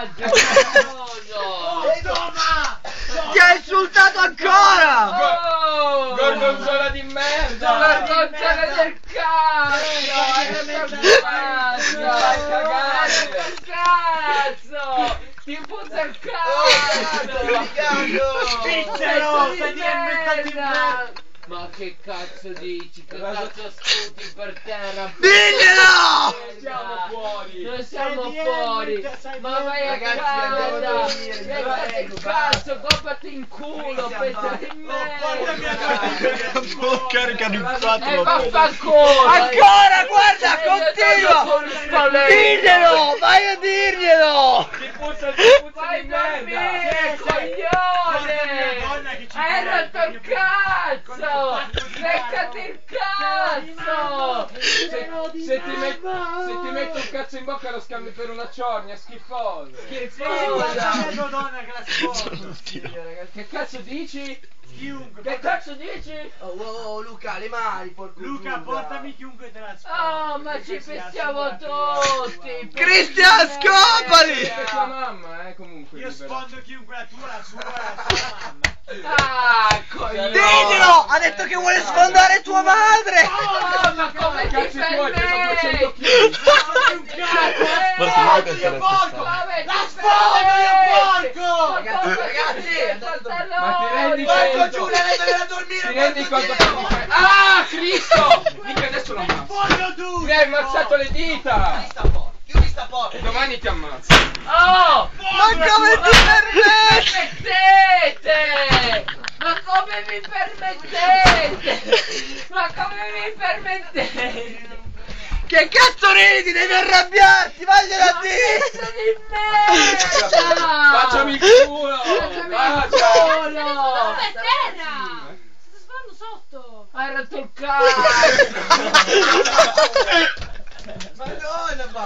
Ti ha insultato ancora! Gorgonzola di merda! Gorgonzola del cazzo! Ti puzza il cazzo! Svizzero! Stai diventando ma che cazzo dici? Che cazzo sputi per terra? Diglielo! Siamo fuori! Noi siamo fuori! Ma vai a casa! Che cazzo? Coppati in culo, pezzo di merda! Carica di un E vaffanculo! Ancora, guarda, continua! Diglielo! Vai a dirglielo! Vai a dormire, coglione! Hai rotto il cazzo! Leccati il cazzo! Se ti metto un cazzo in bocca lo scambi per una ciornia, schifoso! Che cazzo dici? Che cazzo dici? Oh, Luca, le mani, porco Luca, portami chiunque te la Oh, ma ci pensiamo tutti! Cristian, scopali! È tua mamma, comunque. Io sfondo chiunque, la tua, la sua, la sua mamma. Ah, coglione! Diglielo! Ha detto che vuole sfondare tua madre! Oh, ma come ti Cazzi tuoi, peso 200 permetti? kg! Vabbè, La sfondo, io porco! Ragazzi, Ma ti rendi Porco conto? Giulia, lei deve dormire! Ti rendi conto che mi fai? Ah, Cristo! Mica adesso lo ammazzo! Voglio tu! Mi hai ammazzato le dita! Chiudi sta porta! Domani ti ammazzo! Oh! Ma come ti permetti? permettete? Ma come mi permettete? Ma come mi permettete? Che cazzo ridi? Devi arrabbiarti! Vagliela a dire! Pezzo di merda! Baciami il culo! Baciami il Bacia! culo! Dove terra? Sto sparando sotto. Hai rotto il cazzo! Madonna,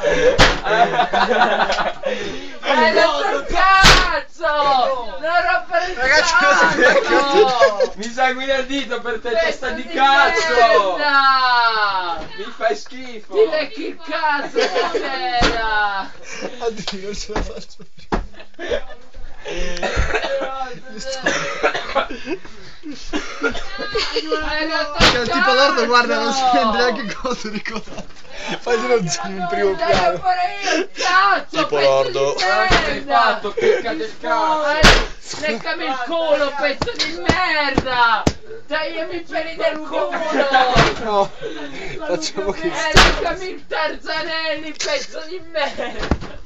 Hai rotto il cazzo! Non rompere il Ragazzi, cazzo! Mi sanguina il dito per te, Pezzo testa di cazzo! merda! Mi fai schifo! Ti lecchi il cazzo stasera! Addio, non ce la faccio più. Hai rotto il Cioè, il tipo lordo, guarda, non si rende cazzo! neanche conto di cosa. Fai uno zoom in primo Devo piano. fare io il cazzo! Tipo pezzo lordo. di Guarda che sei merda! fatto, picca del cazzo! Leccami il culo, pezzo di merda! Tagliami i peli del culo! No, facciamo che Leccami il Tarzanelli, pezzo di merda!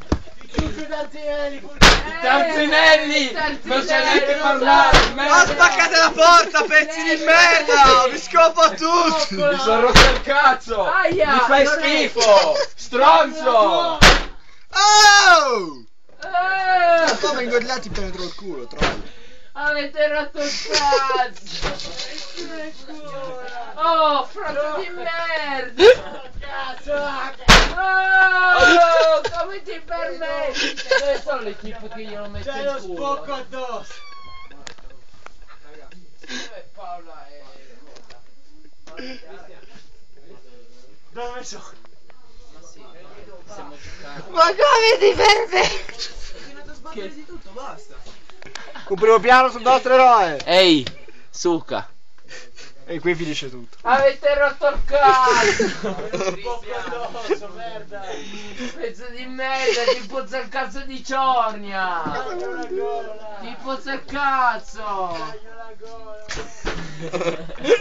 Tarzinelli! Non sai neanche parlare, merda! Ah, spaccate la porta, pezzi di merda! Vi scopo a tutti! Mi sono rotto il cazzo! Aia, Mi fai non è- schifo! Stronzo! Oh! Eh, Poi vengo di là ti penetro il culo, trovo. avete rotto il cazzo! Oh, frotto di merda! Oh, come ti permetti? Dove sono le tipe che glielo metto C'hai in lo culo? spocco addosso! Dove Paola Dove sono? Ma sì, stiamo giocando. Ma come ti permetti? Un primo piano sul nostro eroe! Ehi, suca! E qui finisce tutto. Avete rotto il cazzo! Spocco addosso, merda! Pezzo di merda, ti puzza il cazzo di ciornia! Taglio la gola! Ti puzza il cazzo! Taglio la gola!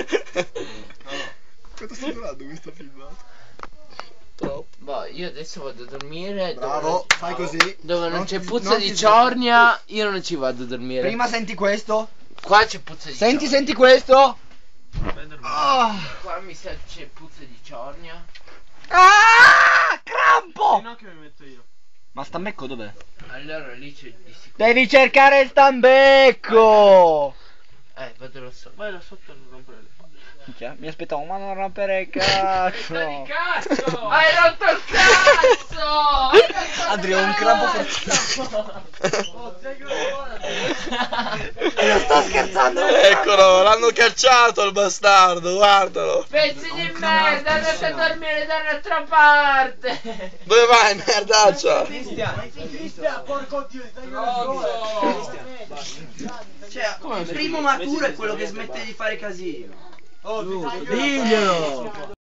Quanto sto durando questa filmata? Troppo. Boh, io adesso vado a dormire. Bravo, fai così. Dove non c'è puzza non di ti- ciornia, io non ci vado a dormire. Prima senti questo. Qua c'è puzza di Senti, ciornia. senti questo. Ah, Qua mi sa c'è puzza di ciornia. ah, crampo. No che mi metto io. Ma stambecco dov'è? Allora lì c'è di sicuro. Devi cercare il stambecco. Vado là sotto. Vai là sotto e non rompere le palle. Mi aspettavo, ma non rompere il cazzo. Di cazzo! Hai rotto il cazzo! Adrio, un crabbo fortunato. Non sto scherzando. Eccolo, l'hanno cacciato il bastardo, guardalo. Pezzi di merda, andate a dormire da un'altra parte! Dove vai, merdaccia? Cristian, porco Dio, stai una gola. Cioè, il primo maturo è quello che smette di fare casino. Oh, Diglielo.